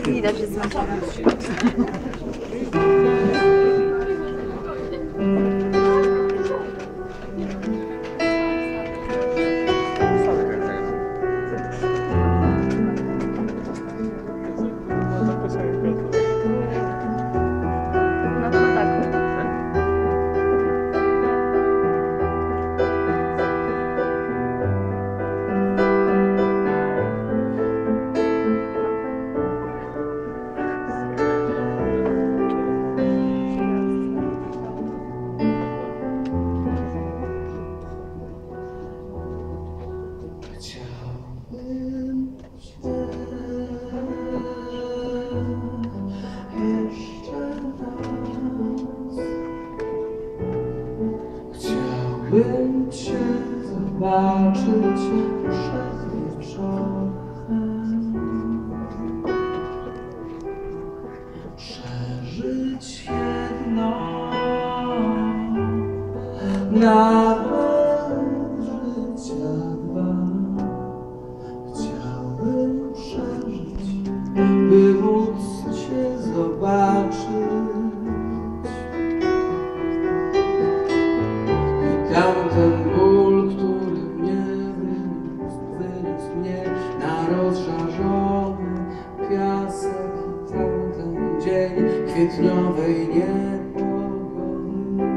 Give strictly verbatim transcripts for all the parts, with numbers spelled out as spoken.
Widać, że zmęczona. Chciałbym Cię zobaczyć przed wieczorem, przeżyć jedno, nawet życia dwa. Chciałbym przeżyć, by móc Cię zobaczyć. Tamten ból, który mnie wyniósł, wyniósł mnie na rozżarzony piasek. I tamten dzień kwietniowej niepogody.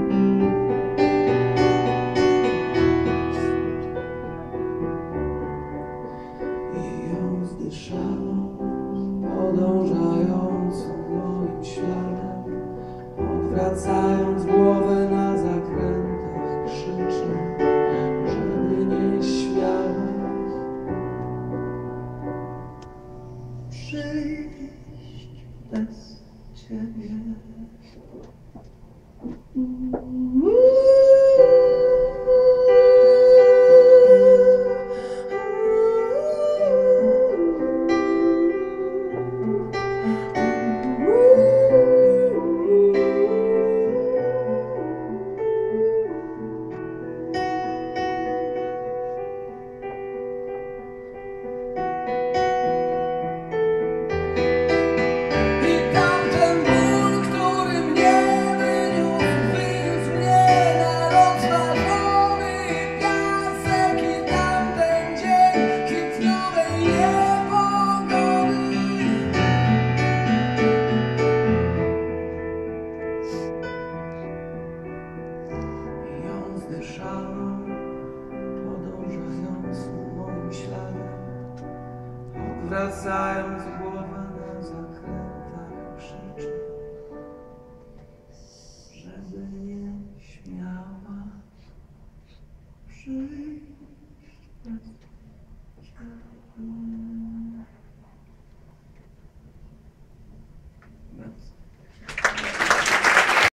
I ją zdyszaną, podążającą moim śladem, odwracając głowę na zakręt. Krzyczę, żeby nie śmiać, przyjść bez Ciebie. Zdyszaną, podążającą moim śladem, odwracając głowę